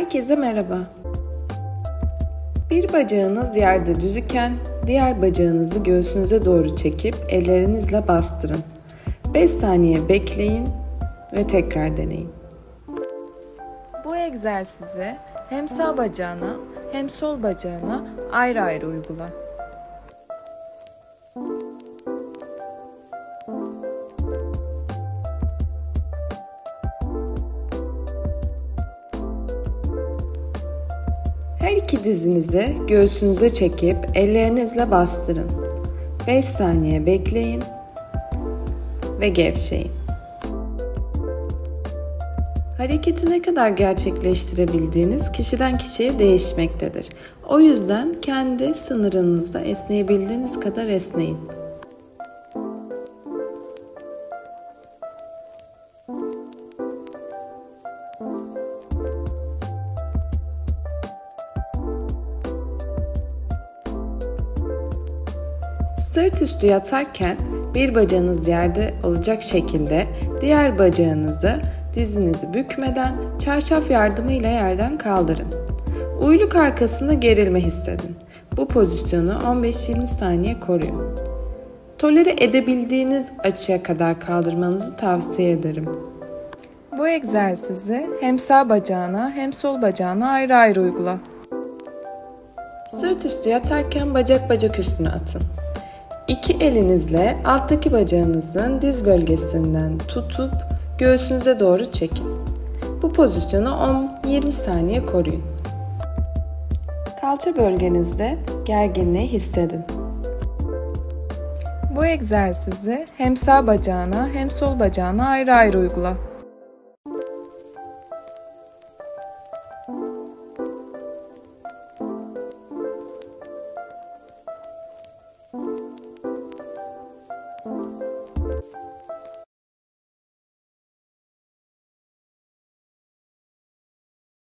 Herkese merhaba. Bir bacağınız yerde düz iken diğer bacağınızı göğsünüze doğru çekip ellerinizle bastırın. 5 saniye bekleyin ve tekrar deneyin. Bu egzersizi hem sağ bacağına hem sol bacağına ayrı ayrı uygula. Her iki dizinizi göğsünüze çekip ellerinizle bastırın. 5 saniye bekleyin ve gevşeyin. Hareketi ne kadar gerçekleştirebildiğiniz kişiden kişiye değişmektedir. O yüzden kendi sınırınızda esneyebildiğiniz kadar esneyin. Sırt üstü yatarken bir bacağınız yerde olacak şekilde diğer bacağınızı dizinizi bükmeden çarşaf yardımıyla yerden kaldırın. Uyluk arkasında gerilme hissedin. Bu pozisyonu 15-20 saniye koruyun. Tolere edebildiğiniz açıya kadar kaldırmanızı tavsiye ederim. Bu egzersizi hem sağ bacağına hem sol bacağına ayrı ayrı uygula. Sırt üstü yatarken bacak üstüne atın. İki elinizle alttaki bacağınızın diz bölgesinden tutup göğsünüze doğru çekin. Bu pozisyonu 10-20 saniye koruyun. Kalça bölgenizde gerginliği hissedin. Bu egzersizi hem sağ bacağına hem sol bacağına ayrı ayrı uygula.